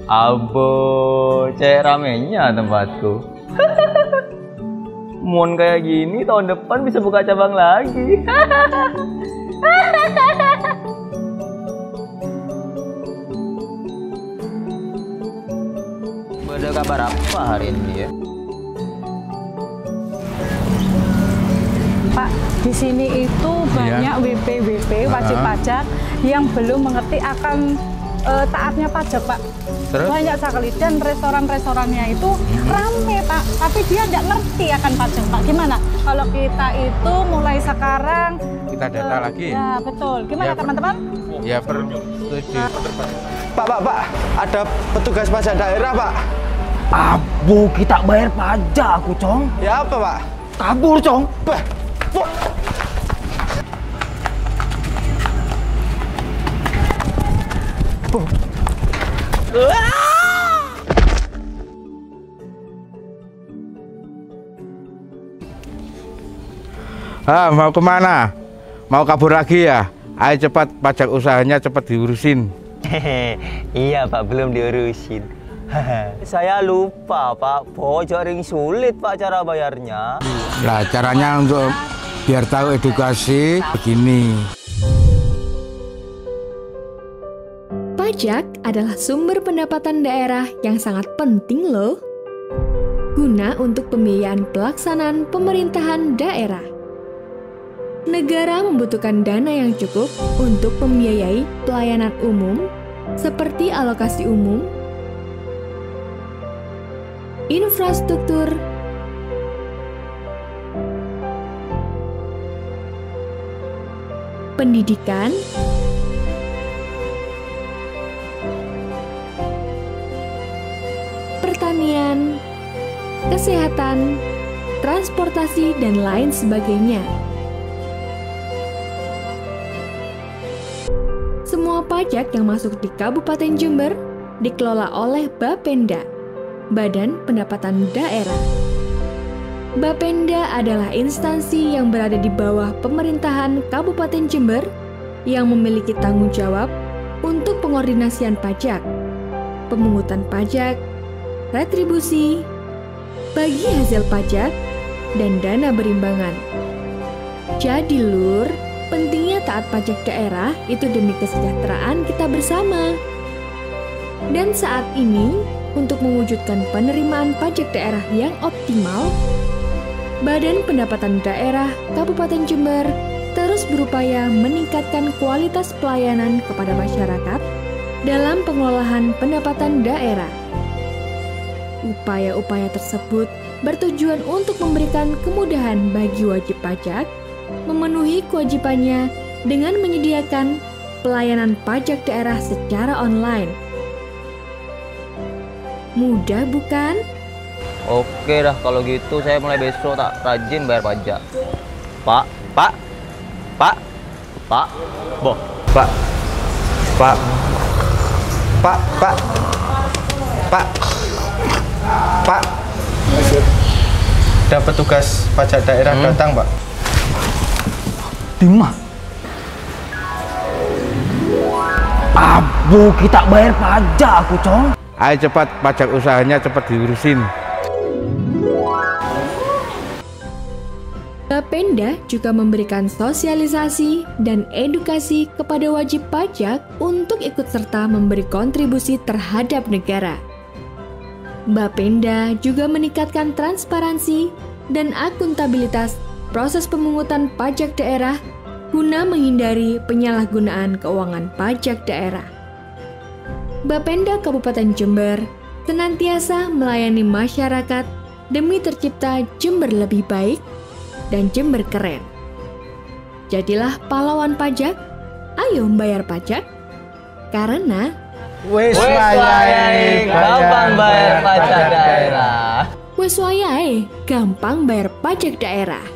Abo, cek ramenya tempatku. Mon kayak gini tahun depan bisa buka cabang lagi. Ada kabar apa hari ini ya? Pak, di sini itu banyak WP wajib pajak yang belum mengerti akan taatnya pajak, Pak. Terus? Banyak sekali dan restoran-restorannya itu rame, Pak. Tapi dia tidak ngerti akan pajak, Pak. Gimana? Kalau kita itu mulai sekarang kita data lagi. Ya, betul. Gimana, teman-teman? Ya, setuju. Pak, ada petugas pajak daerah, Pak. Abu, kita bayar pajak aku, Cong. Ya apa, Pak? Kabur, Cong. Bah, Mau kemana? Mau kabur lagi ya? Ayo cepat, pajak usahanya cepat diurusin. Iya Pak, belum diurusin. Saya lupa Pak, bocoring sulit Pak cara bayarnya. Nah, caranya untuk biar tahu edukasi begini. Pajak adalah sumber pendapatan daerah yang sangat penting loh. Guna untuk pembiayaan pelaksanaan pemerintahan daerah. Negara membutuhkan dana yang cukup untuk membiayai pelayanan umum seperti alokasi umum, infrastruktur, pendidikan, pertanian, kesehatan, transportasi, dan lain sebagainya. Semua pajak yang masuk di Kabupaten Jember dikelola oleh Bapenda, Badan Pendapatan Daerah. Bapenda adalah instansi yang berada di bawah pemerintahan Kabupaten Jember yang memiliki tanggung jawab untuk pengordinasian pajak, pemungutan pajak, retribusi, bagi hasil pajak, dan dana berimbangan. Jadi Lur, pentingnya taat pajak daerah itu demi kesejahteraan kita bersama. Dan saat ini, untuk mewujudkan penerimaan pajak daerah yang optimal, Badan Pendapatan Daerah Kabupaten Jember terus berupaya meningkatkan kualitas pelayanan kepada masyarakat dalam pengelolaan pendapatan daerah. Upaya-upaya tersebut bertujuan untuk memberikan kemudahan bagi wajib pajak memenuhi kewajibannya dengan menyediakan pelayanan pajak daerah secara online. Mudah bukan? Oke dah, kalau gitu saya mulai besok tak rajin bayar pajak. Pak, boh. Pak. Ada petugas pajak daerah datang, Pak. Dimah. Abu, kita bayar pajak aku, Cong. Ayo cepat, pajak usahanya cepat diurusin. Bapenda juga memberikan sosialisasi dan edukasi kepada wajib pajak untuk ikut serta memberi kontribusi terhadap negara. Bapenda juga meningkatkan transparansi dan akuntabilitas proses pemungutan pajak daerah guna menghindari penyalahgunaan keuangan pajak daerah. Bapenda Kabupaten Jember senantiasa melayani masyarakat demi tercipta Jember lebih baik dan Jember keren. Jadilah pahlawan pajak, ayo membayar pajak, karena Wes wayahe gampang bayar pajak daerah. wes wayahe gampang bayar pajak daerah.